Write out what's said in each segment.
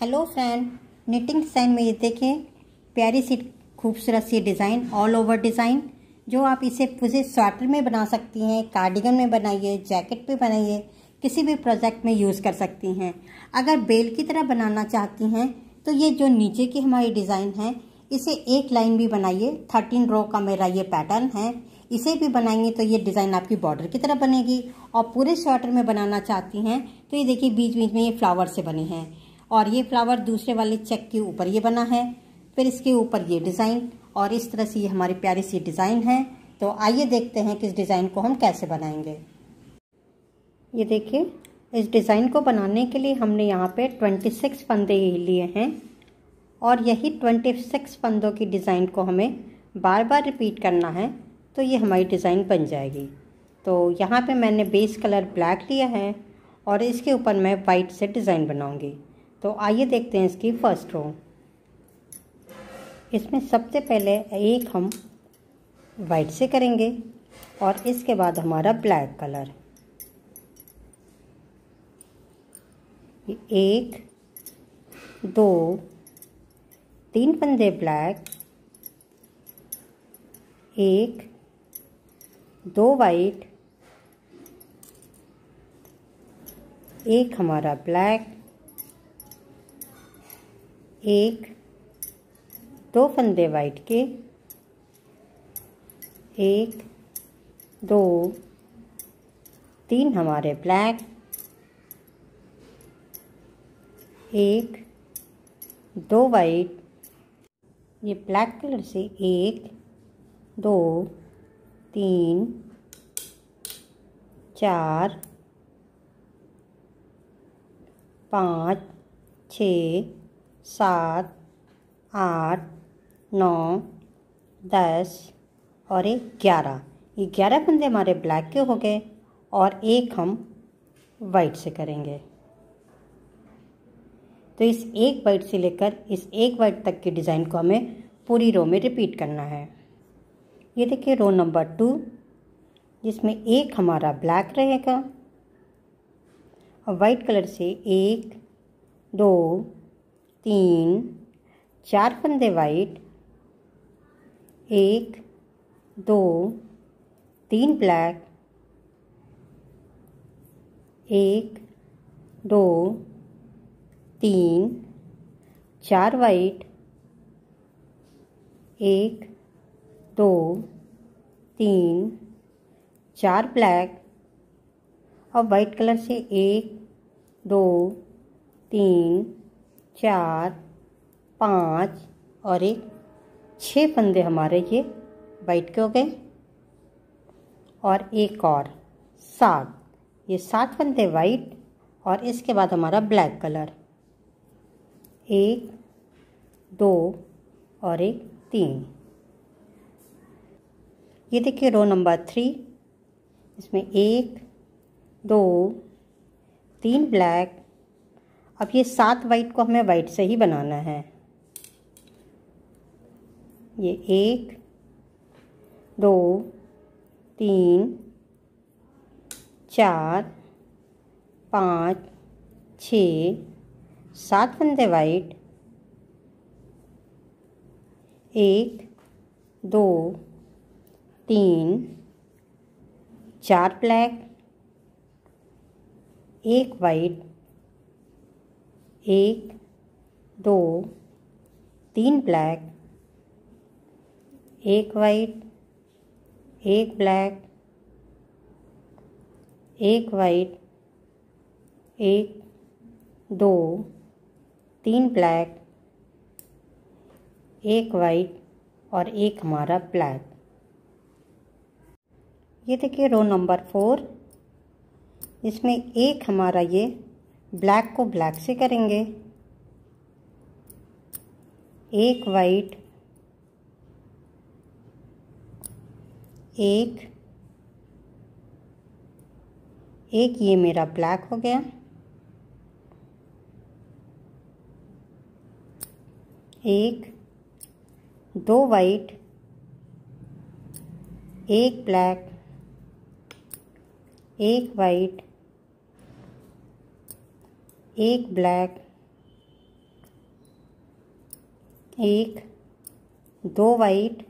Hello friend, knitting design में ये देखें प्यारी सी खूबसूरत सी डिज़ाइन, ऑल ओवर डिज़ाइन जो आप इसे पूरे स्वेटर में बना सकती हैं, कार्डिगन में बनाइए, जैकेट पे बनाइए, किसी भी प्रोजेक्ट में यूज़ कर सकती हैं। अगर बेल की तरह बनाना चाहती हैं तो ये जो नीचे की हमारी डिज़ाइन है इसे एक लाइन भी बनाइए। 13 रो का मेरा ये पैटर्न है, इसे भी बनाएंगे तो ये डिज़ाइन आपकी बॉर्डर की तरह बनेगी। और पूरे स्वेटर में बनाना चाहती हैं तो ये देखिए बीच बीच में ये फ्लावर से बने हैं और ये फ्लावर दूसरे वाले चेक के ऊपर ये बना है, फिर इसके ऊपर ये डिज़ाइन और इस तरह से ये हमारी प्यारी सी डिज़ाइन है। तो आइए देखते हैं कि इस डिज़ाइन को हम कैसे बनाएंगे। ये देखिए इस डिज़ाइन को बनाने के लिए हमने यहाँ पे 26 फंदे लिए हैं और यही 26 फंदों की डिज़ाइन को हमें बार बार रिपीट करना है तो ये हमारी डिज़ाइन बन जाएगी। तो यहाँ पे मैंने बेस कलर ब्लैक लिया है और इसके ऊपर मैं वाइट से डिज़ाइन बनाऊंगी। तो आइए देखते हैं इसकी फर्स्ट रो। इसमें सबसे पहले एक हम वाइट से करेंगे और इसके बाद हमारा ब्लैक कलर। 1 2 3 फंदे ब्लैक, 1 2 वाइट, एक हमारा ब्लैक, 1 2 फंदे वाइट के, 1 2 3 हमारे ब्लैक, 1 2 वाइट। ये ब्लैक कलर से 1 2 3 4 5 6 7 8 9 10 और 11। ये 11 फंदे हमारे ब्लैक के हो गए और एक हम वाइट से करेंगे। तो इस एक वाइट से लेकर इस एक वाइट तक की डिज़ाइन को हमें पूरी रो में रिपीट करना है। ये देखिए रो नंबर 2 जिसमें एक हमारा ब्लैक रहेगा और वाइट कलर से 1 2 3 4 फंदे वाइट, 1 2 3 ब्लैक, 1 2 3 4 वाइट, 1 2 3 4 ब्लैक और वाइट कलर से 1 2 3 4 5 और 6 फंदे हमारे ये वाइट के हो गए और एक और 7। ये 7 फंदे वाइट और इसके बाद हमारा ब्लैक कलर 1 2 और 3। ये देखिए रो नंबर 3 इसमें 1 2 3 ब्लैक। अब ये 7 वाइट को हमें वाइट से ही बनाना है। ये 1 2 3 4 5 6 7 फंदे white, 1 2 3 4 black, 1 white, 1 2 3 black, 1 white, 1 black, 1 white, 1 2 3 black, 1 white और 1 हमारा ब्लैक। ये देखिए रो नंबर 4 इसमें एक हमारा ये ब्लैक को ब्लैक से करेंगे, 1 वाइट, 1 ये मेरा ब्लैक हो गया, 1 2 वाइट, 1 ब्लैक, 1 वाइट, 1 ब्लैक, एक, दो वाइट,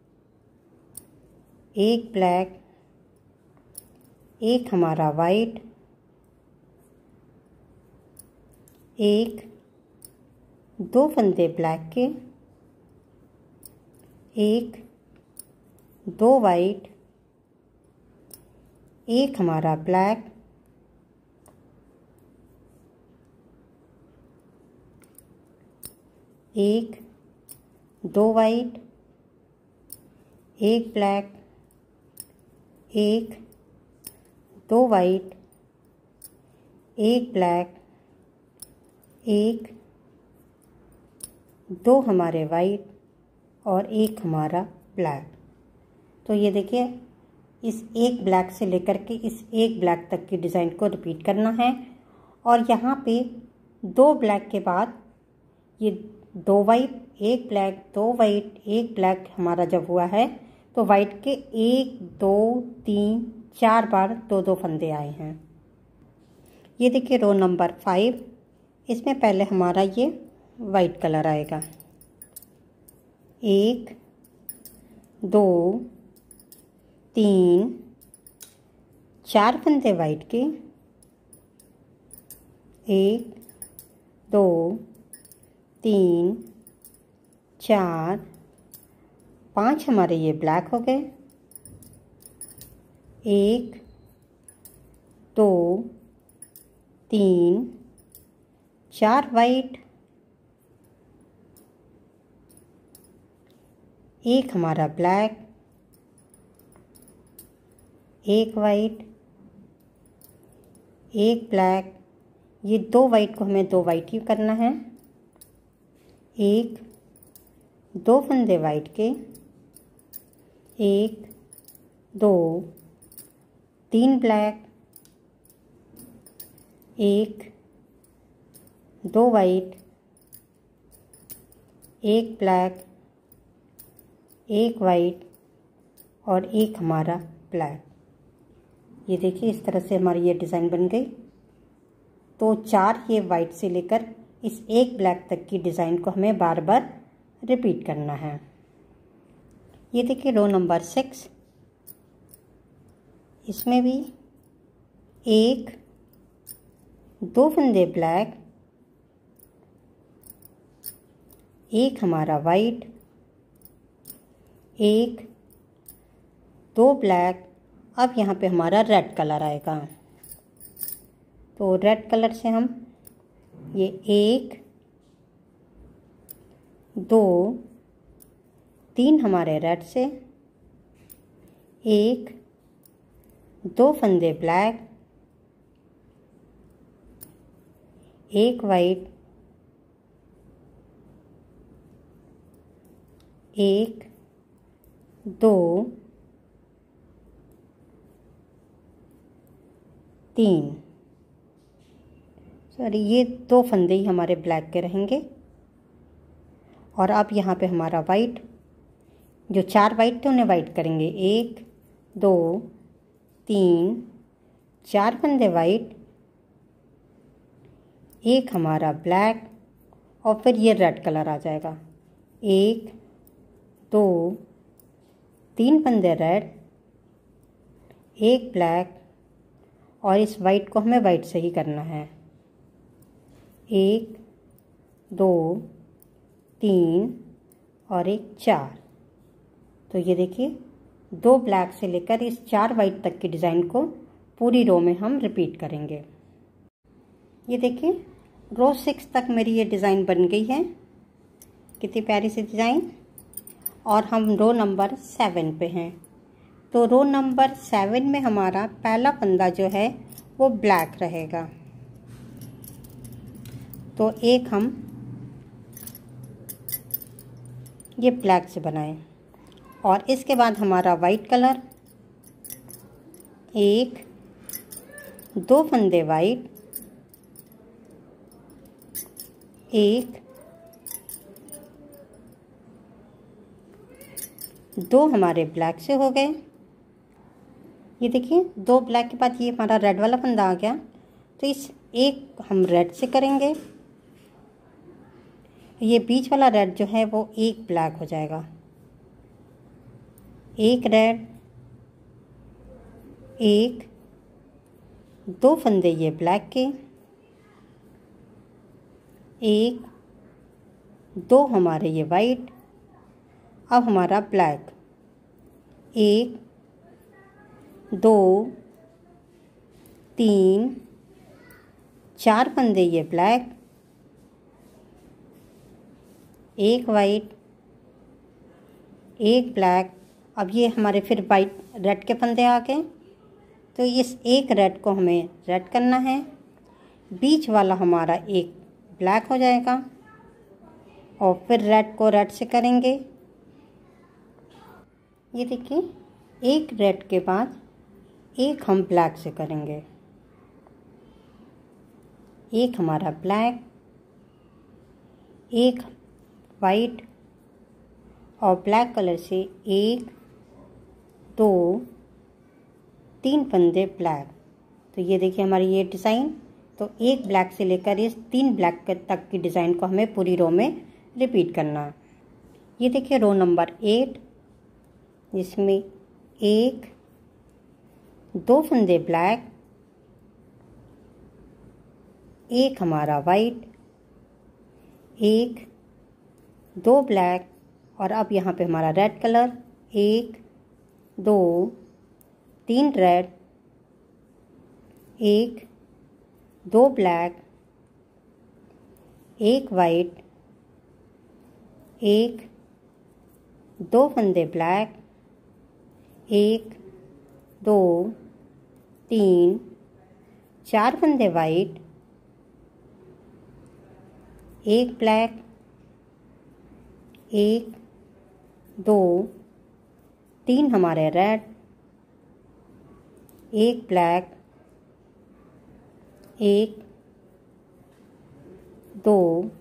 एक ब्लैक, एक हमारा वाइट, एक, दो फंदे ब्लैक के, एक, दो वाइट, एक हमारा ब्लैक, एक, दो वाइट, एक ब्लैक, एक, दो वाइट, एक ब्लैक, एक, दो हमारे वाइट और एक हमारा ब्लैक। तो ये देखिए, इस एक ब्लैक से लेकर के इस एक ब्लैक तक की डिज़ाइन को रिपीट करना है। और यहाँ पे दो ब्लैक के बाद ये दो वाइट, एक ब्लैक, दो वाइट, एक ब्लैक हमारा जब हुआ है तो वाइट के एक, दो, तीन, चार बार दो दो फंदे आए हैं। ये देखिए रो नंबर 5, इसमें पहले हमारा ये वाइट कलर आएगा। एक, दो, तीन, चार फंदे वाइट के, एक, दो, तीन, चार, पांच हमारे ये ब्लैक हो गए। एक, दो, तीन, चार वाइट, एक हमारा ब्लैक, एक वाइट, एक ब्लैक, ये दो वाइट को हमें दो वाइट ही करना है। एक, दो फंदे वाइट के, एक, दो, तीन ब्लैक, एक, दो वाइट, एक ब्लैक, एक वाइट और एक हमारा ब्लैक। ये देखिए इस तरह से हमारी ये डिज़ाइन बन गई। तो चार ये वाइट से लेकर इस एक ब्लैक तक की डिज़ाइन को हमें बार बार रिपीट करना है। ये देखिए रो नंबर 6, इसमें भी एक, दो फंदे ब्लैक, एक हमारा वाइट, एक, दो ब्लैक। अब यहाँ पे हमारा रेड कलर आएगा। तो रेड कलर से हम ये एक, दो, तीन हमारे रेड से, एक, दो फंदे ब्लैक, एक वाइट, एक, दो, तीन, सॉरी ये दो फंदे ही हमारे ब्लैक के रहेंगे। और अब यहाँ पे हमारा वाइट, जो चार वाइट थे उन्हें वाइट करेंगे। एक, दो, तीन, चार फंदे वाइट, एक हमारा ब्लैक और फिर ये रेड कलर आ जाएगा। एक, दो, तीन फंदे रेड, एक ब्लैक और इस वाइट को हमें वाइट से ही करना है। एक, दो, तीन और एक, चार। तो ये देखिए दो ब्लैक से लेकर इस चार वाइट तक की डिज़ाइन को पूरी रो में हम रिपीट करेंगे। ये देखिए रो 6 तक मेरी ये डिज़ाइन बन गई है। कितनी प्यारी सी डिज़ाइन। और हम रो नंबर 7 पे हैं। तो रो नंबर 7 में हमारा पहला फंदा जो है वो ब्लैक रहेगा। तो एक हम ये ब्लैक से बनाएं और इसके बाद हमारा वाइट कलर, एक, दो फंदे वाइट, एक, दो हमारे ब्लैक से हो गए। ये देखिए दो ब्लैक के बाद ये हमारा रेड वाला फंदा आ गया। तो इस एक हम रेड से करेंगे, ये बीच वाला रेड जो है वो एक ब्लैक हो जाएगा। एक रेड, एक, दो फंदे ये ब्लैक के, एक, दो हमारे ये वाइट। अब हमारा ब्लैक, एक, दो, तीन, चार फंदे ये ब्लैक, एक वाइट, एक ब्लैक। अब ये हमारे फिर वाइट रेड के फंदे आ गए, तो इस एक रेड को हमें रेड करना है। बीच वाला हमारा एक ब्लैक हो जाएगा और फिर रेड को रेड से करेंगे। ये देखिए, एक रेड के बाद एक हम ब्लैक से करेंगे। एक हमारा ब्लैक, एक वाइट और ब्लैक कलर से एक, दो, तीन फंदे ब्लैक। तो ये देखिए हमारी ये डिज़ाइन। तो एक ब्लैक से लेकर इस तीन ब्लैक तक की डिज़ाइन को हमें पूरी रो में रिपीट करना है। ये देखिए रो नंबर 8, जिसमें एक, दो फंदे ब्लैक, एक हमारा वाइट, एक, दो ब्लैक और अब यहाँ पे हमारा रेड कलर, एक, दो, तीन रेड, एक, दो ब्लैक, एक वाइट, एक, दो फंदे ब्लैक, एक, दो, तीन, चार फंदे वाइट, एक ब्लैक, एक, दो, तीन हमारे रेड, एक ब्लैक, एक, दो,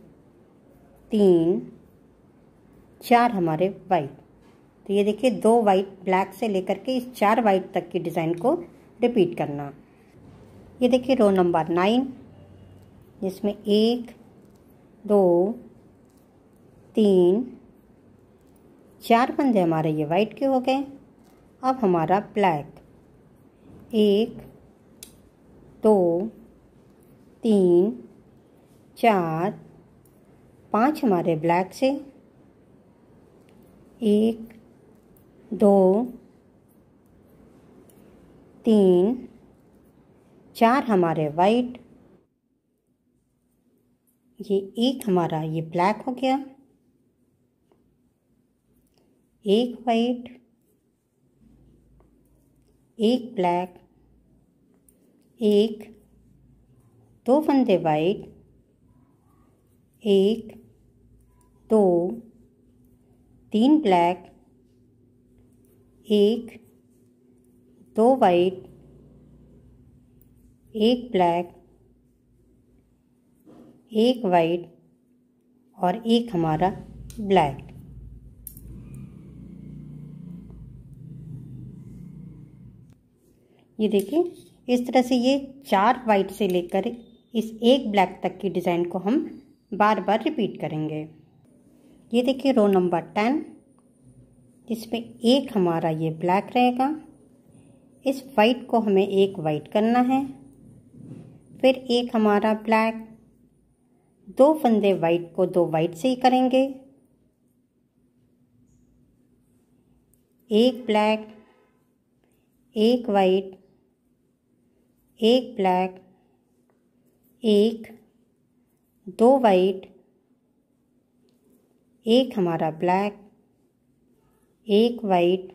तीन, चार हमारे वाइट। तो ये देखिए दो वाइट ब्लैक से लेकर के इस चार वाइट तक की डिज़ाइन को रिपीट करना। ये देखिए रो नंबर 9, जिसमें एक, दो, तीन, चार फंदे हमारे ये वाइट के हो गए। अब हमारा ब्लैक, एक, दो, तीन, चार, पांच हमारे ब्लैक से, एक, दो, तीन, चार हमारे वाइट, ये एक हमारा ये ब्लैक हो गया, एक वाइट, एक ब्लैक, एक, दो फंदे वाइट, एक, दो, तीन ब्लैक, एक, दो वाइट, एक ब्लैक, एक वाइट और एक हमारा ब्लैक। ये देखिए इस तरह से ये चार वाइट से लेकर इस एक ब्लैक तक की डिज़ाइन को हम बार बार रिपीट करेंगे। ये देखिए रो नंबर 10, जिसमें एक हमारा ये ब्लैक रहेगा। इस वाइट को हमें एक वाइट करना है, फिर एक हमारा ब्लैक, दो फंदे वाइट को दो वाइट से ही करेंगे, एक ब्लैक, एक वाइट, एक ब्लैक, एक, दो वाइट, एक हमारा ब्लैक, एक वाइट,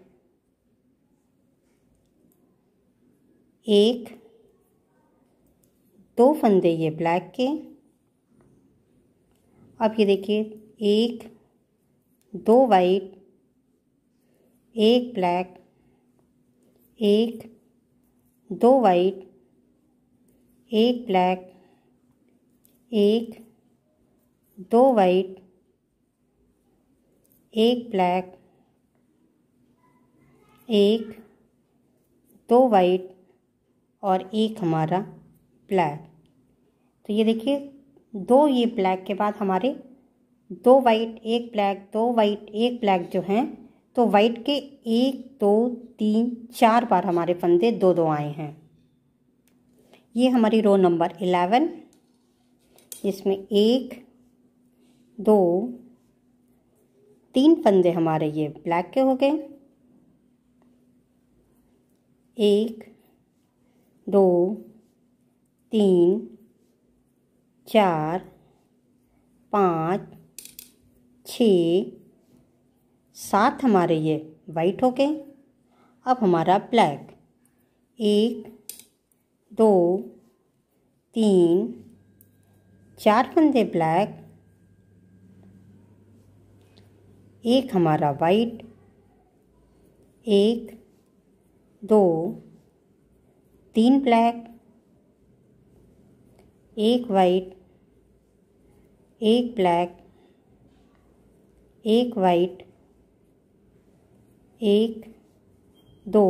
एक, दो फंदे ये ब्लैक के। अब ये देखिए एक, दो वाइट, एक ब्लैक, एक, दो वाइट, एक ब्लैक, एक, दो वाइट, एक ब्लैक, एक, दो वाइट और एक हमारा ब्लैक। तो ये देखिए दो ये ब्लैक के बाद हमारे 2 वाइट 1 ब्लैक, 2 वाइट 1 ब्लैक जो हैं, तो वाइट के 1 2 3 4 बार हमारे फंदे 2-2 आए हैं। ये हमारी रो नंबर 11, जिसमें 1 2 3 फंदे हमारे ये ब्लैक के हो गए। 1 2 3 4 5 6 7 हमारे ये वाइट हो गए। अब हमारा ब्लैक 1 2 3 4 फंदे ब्लैक, एक हमारा वाइट, 1 2 3 ब्लैक, एक वाइट, एक ब्लैक, एक वाइट, 1 2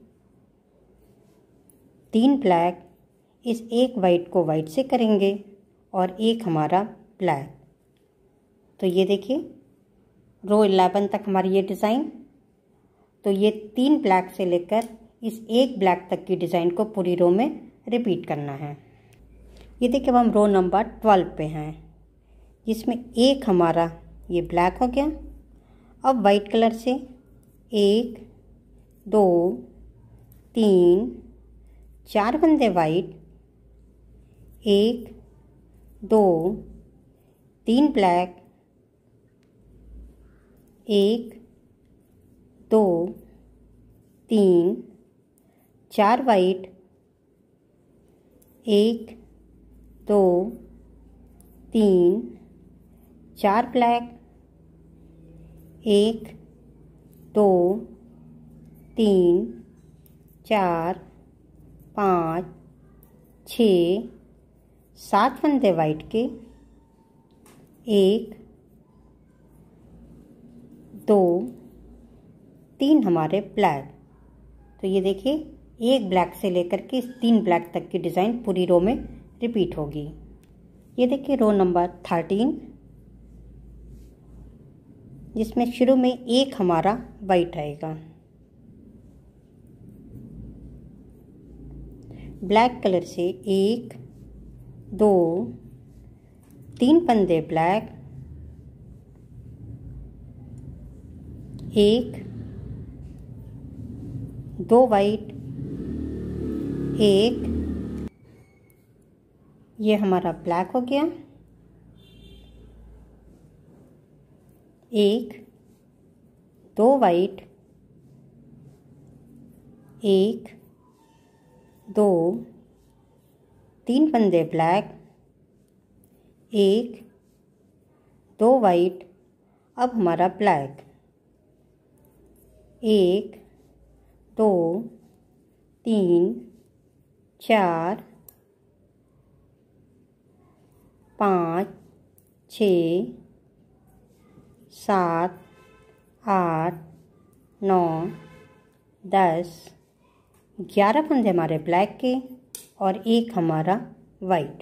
3 ब्लैक। इस एक वाइट को वाइट से करेंगे और एक हमारा ब्लैक। तो ये देखिए रो 11 तक हमारी ये डिज़ाइन। तो ये 3 ब्लैक से लेकर इस एक ब्लैक तक की डिज़ाइन को पूरी रो में रिपीट करना है। ये देखिए अब हम रो नंबर 12 पे हैं, जिसमें एक हमारा ये ब्लैक हो गया। अब वाइट कलर से 1 2 3 4 फंदे वाइट, 1 2 3 ब्लैक, 1 2 3 4 वाइट, 1 2 3 4 ब्लैक, 1 2 3 4 5 6 7 फंदे वाइट के, 1 2 3 हमारे ब्लैक। तो ये देखिए एक ब्लैक से लेकर के इस 3 ब्लैक तक की डिज़ाइन पूरी रो में रिपीट होगी। ये देखिए रो नंबर 13, जिसमें शुरू में एक हमारा वाइट आएगा। ब्लैक कलर से 1 2 3 फंदे ब्लैक, 1 2 वाइट, 1, ये हमारा ब्लैक हो गया। 1 2 वाइट, 1 2 3 फंदे ब्लैक, 1 2 वाइट। अब हमारा ब्लैक 1 2 3 4 5 6 7 8 9 10 11 फंदे हमारे ब्लैक के और एक हमारा वाइट।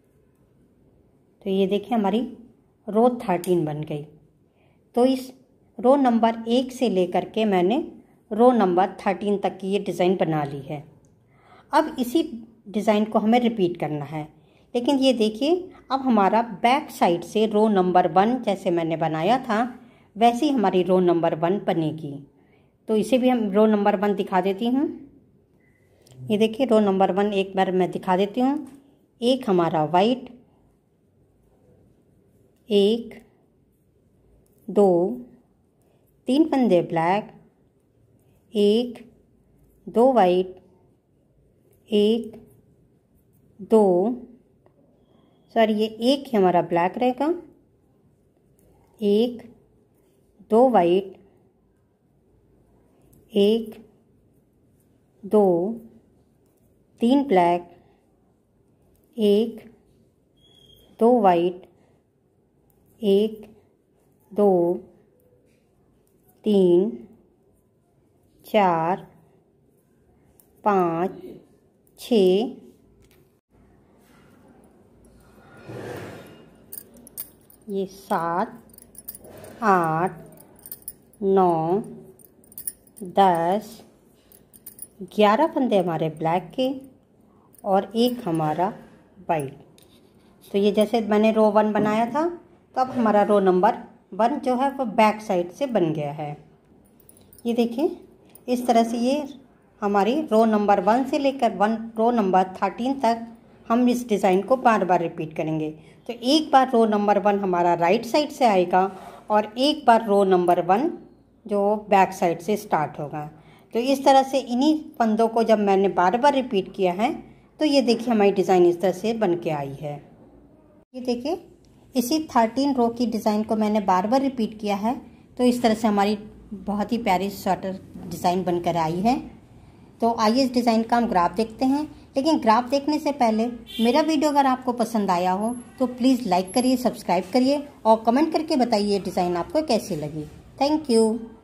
तो ये देखिए हमारी रो 13 बन गई। तो इस रो नंबर 1 से लेकर के मैंने रो नंबर 13 तक की ये डिज़ाइन बना ली है। अब इसी डिज़ाइन को हमें रिपीट करना है, लेकिन ये देखिए अब हमारा बैक साइड से रो नंबर 1 जैसे मैंने बनाया था वैसे ही हमारी रो नंबर 1 बनेगी। तो इसे भी हम रो नंबर 1 दिखा देती हूँ। ये देखिए रो नंबर 1 एक बार मैं दिखा देती हूँ। एक हमारा वाइट, 1 2 3 फंदे ब्लैक, 1 2 वाइट, 1 2 सॉरी ये एक ही हमारा ब्लैक रहेगा, 1 2 वाइट, 1 2 3 ब्लैक, 1 2 वाइट, 1 2 3 4 5 6 ये 7, 8, 9, 10, 11 फंदे हमारे ब्लैक के और एक हमारा वाइट। तो ये जैसे मैंने रो 1 बनाया था, तो अब हमारा रो नंबर 1 जो है वो बैक साइड से बन गया है। ये देखिए इस तरह से ये हमारी रो नंबर 1 से लेकर रो नंबर 13 तक हम इस डिज़ाइन को बार बार रिपीट करेंगे। तो एक बार रो नंबर 1 हमारा राइट साइड से आएगा और एक बार रो नंबर 1 जो बैक साइड से स्टार्ट होगा। तो इस तरह से इन्हीं फंदों को जब मैंने बार बार रिपीट किया है तो ये देखिए हमारी डिज़ाइन इस तरह से बन के आई है। ये देखिए इसी 13 रो की डिज़ाइन को मैंने बार बार रिपीट किया है, तो इस तरह से हमारी बहुत ही प्यारी स्वेटर डिज़ाइन बनकर आई है। तो आइए इस डिज़ाइन का हम ग्राफ देखते हैं, लेकिन ग्राफ देखने से पहले मेरा वीडियो अगर आपको पसंद आया हो तो प्लीज़ लाइक करिए, सब्सक्राइब करिए और कमेंट करके बताइए डिज़ाइन आपको कैसी लगी। Thank you.